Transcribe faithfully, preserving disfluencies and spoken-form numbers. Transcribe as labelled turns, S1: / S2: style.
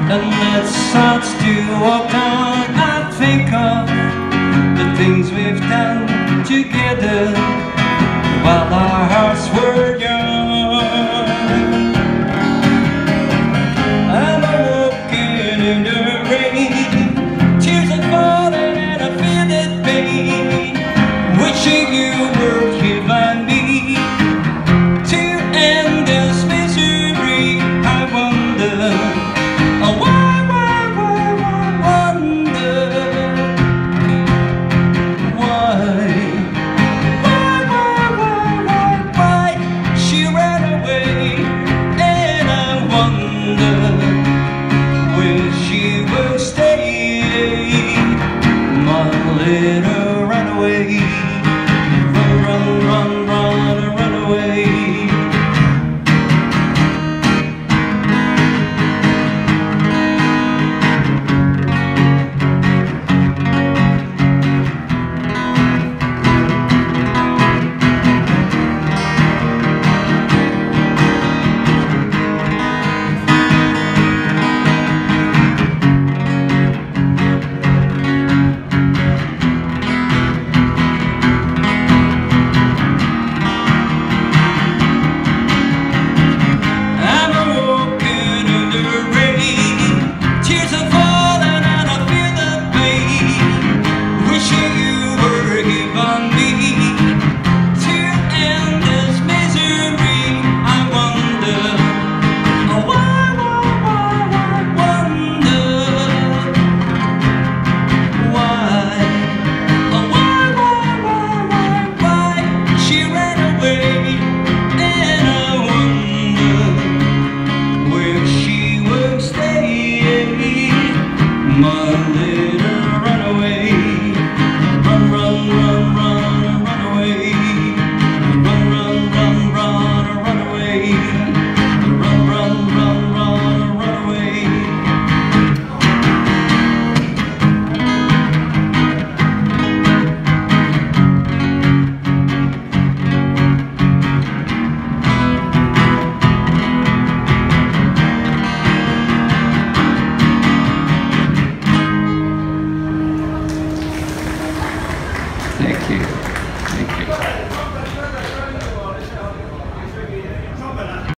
S1: And it starts to walk down, I think of the things we've done together while our hearts were young. I'm walking in the rain, tears are falling and I feel that pain, wishing you were here by me to end this misery. I wonder, oh why, why, why, why, wonder why, why, why, why, why, why she ran away, and I wonder.